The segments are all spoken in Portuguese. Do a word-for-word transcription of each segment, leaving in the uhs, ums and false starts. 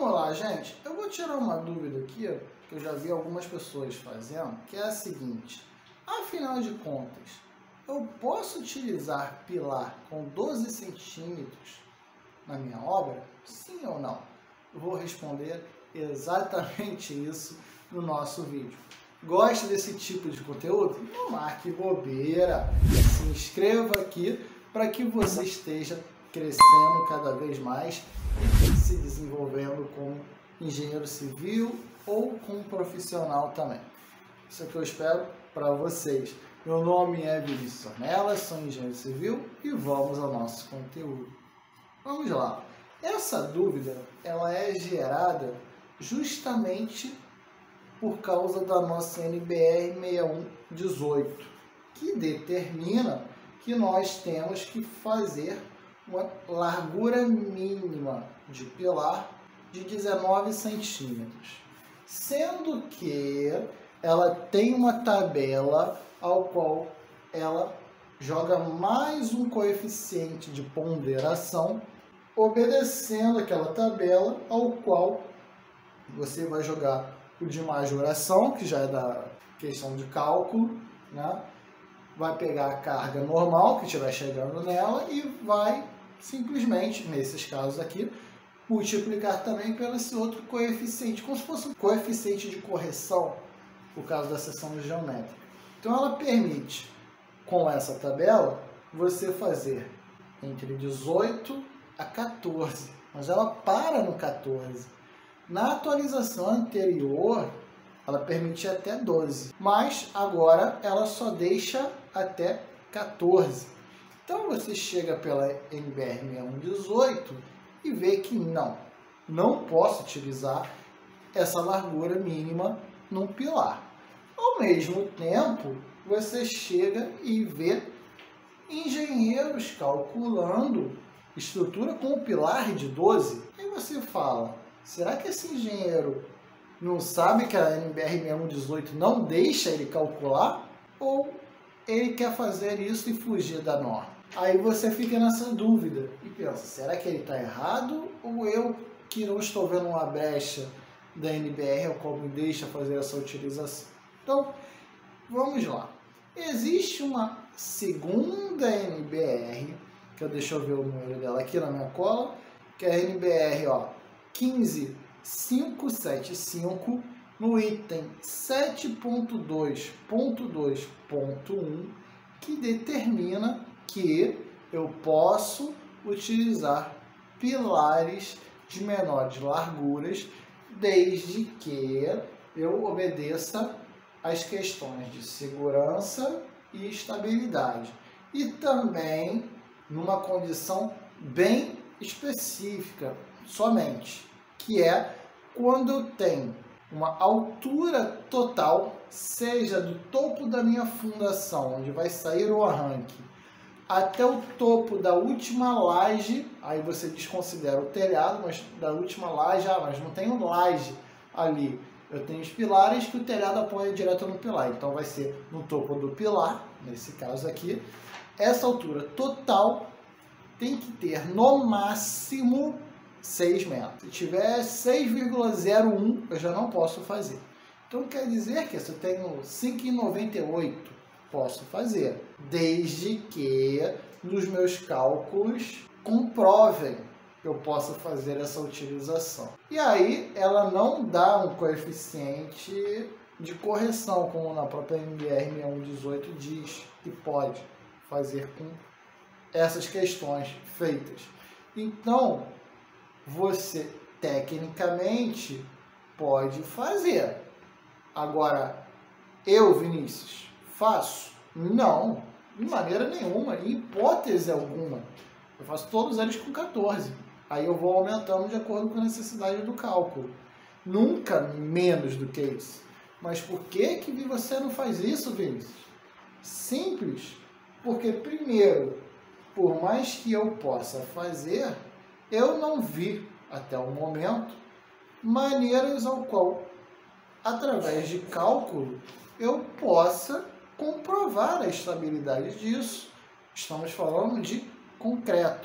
vamos lá, gente. Eu vou tirar uma dúvida aqui, que eu já vi algumas pessoas fazendo, que é a seguinte. Afinal de contas, eu posso utilizar pilar com doze centímetros na minha obra? Sim ou não? Eu vou responder exatamente isso no nosso vídeo. Gosta desse tipo de conteúdo? Não marque bobeira. Se inscreva aqui para que você esteja crescendo cada vez mais e se desenvolvendo como engenheiro civil ou como profissional também. Isso é o que eu espero para vocês. Meu nome é Vinícius Ornelas, sou engenheiro civil e vamos ao nosso conteúdo. Vamos lá. Essa dúvida ela é gerada justamente por causa da nossa N B R seis mil cento e dezoito, que determina que nós temos que fazer uma largura mínima de pilar de dezenove centímetros, sendo que ela tem uma tabela ao qual ela joga mais um coeficiente de ponderação, obedecendo aquela tabela ao qual você vai jogar o de majoração, que já é da questão de cálculo, né? Vai pegar a carga normal que estiver chegando nela e vai simplesmente, nesses casos aqui, multiplicar também pelo esse outro coeficiente, como se fosse um coeficiente de correção, no caso da seção geométrica. Então ela permite, com essa tabela, você fazer entre dezoito a quatorze, mas ela para no quatorze. Na atualização anterior, ela permitia até doze, mas agora ela só deixa até quatorze. Então você chega pela N B R seis mil cento e dezoito e vê que não, não posso utilizar essa largura mínima num pilar. Ao mesmo tempo, você chega e vê engenheiros calculando estrutura com um pilar de doze. Aí você fala, será que esse engenheiro não sabe que a N B R seis mil cento e dezoito não deixa ele calcular? Ou ele quer fazer isso e fugir da norma? Aí você fica nessa dúvida e pensa, será que ele está errado ou eu que não estou vendo uma brecha da N B R ao qual me deixa fazer essa utilização? Então, vamos lá. Existe uma segunda N B R, que eu deixo eu ver o número dela aqui na minha cola, que é a N B R ó, quinze mil quinhentos e setenta e cinco, no item sete ponto dois ponto dois ponto um, que determina que eu posso utilizar pilares de menores larguras desde que eu obedeça às questões de segurança e estabilidade. E também numa condição bem específica somente, que é quando tem uma altura total, seja do topo da minha fundação, onde vai sair o arranque, até o topo da última laje, aí você desconsidera o telhado, mas da última laje, ah, mas não tem um laje ali. Eu tenho os pilares que o telhado apoia direto no pilar, então vai ser no topo do pilar, nesse caso aqui. Essa altura total tem que ter no máximo seis metros. Se tiver seis vírgula zero um, eu já não posso fazer. Então quer dizer que se eu tenho cinco vírgula noventa e oito, posso fazer, desde que nos meus cálculos comprovem que eu possa fazer essa utilização. E aí ela não dá um coeficiente de correção, como na própria N B R seis mil cento e dezoito diz que pode fazer com essas questões feitas. Então, você tecnicamente pode fazer. Agora, eu, Vinícius, faço? Não, de maneira nenhuma, em hipótese alguma. Eu faço todos eles com quatorze. Aí eu vou aumentando de acordo com a necessidade do cálculo. Nunca menos do que isso. Mas por que que você não faz isso, Vinícius? Simples. Porque, primeiro, por mais que eu possa fazer, eu não vi, até o momento, maneiras ao qual, através de cálculo, eu possa comprovar a estabilidade disso. Estamos falando de concreto.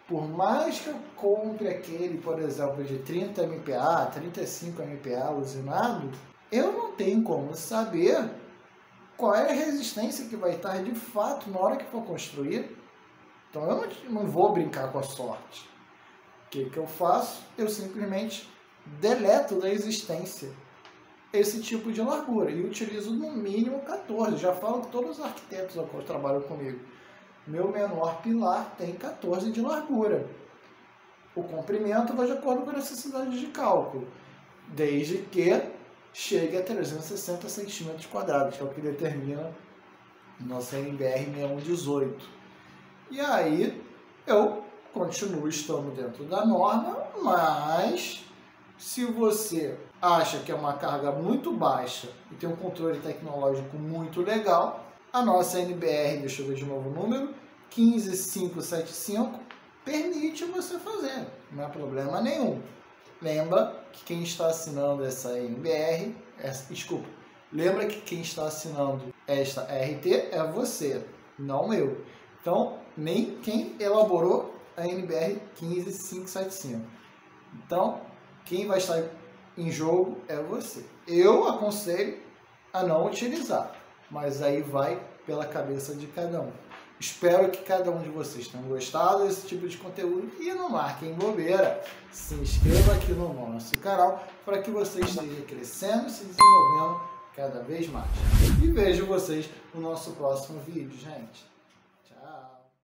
por mais que eu compre aquele, por exemplo, de trinta miliamperes, trinta e cinco miliamperes usinado, eu não tenho como saber qual é a resistência que vai estar de fato na hora que for construir. Então eu não, não vou brincar com a sorte. O que, que eu faço? Eu simplesmente deleto da existência esse tipo de largura e utilizo no mínimo quatorze. Já falo que todos os arquitetos que trabalham comigo, meu menor pilar tem quatorze de largura. O comprimento vai de acordo com a necessidade de cálculo, desde que chegue a trezentos e sessenta centímetros quadrados, que é o que determina nossa N B R seis um um oito. E aí eu continuo estando dentro da norma, mas se você acha que é uma carga muito baixa e tem um controle tecnológico muito legal, a nossa N B R, deixa eu ver de novo o número, um cinco cinco sete cinco, permite você fazer, não é problema nenhum. Lembra que quem está assinando essa N B R, essa, desculpa, lembra que quem está assinando esta R T é você, não eu. Então, nem quem elaborou a N B R um cinco cinco sete cinco. Então, quem vai estar em jogo é você. Eu aconselho a não utilizar, mas aí vai pela cabeça de cada um. Espero que cada um de vocês tenham gostado desse tipo de conteúdo e não marquem bobeira. Se inscreva aqui no nosso canal para que você esteja crescendo e se desenvolvendo cada vez mais. E vejo vocês no nosso próximo vídeo, gente.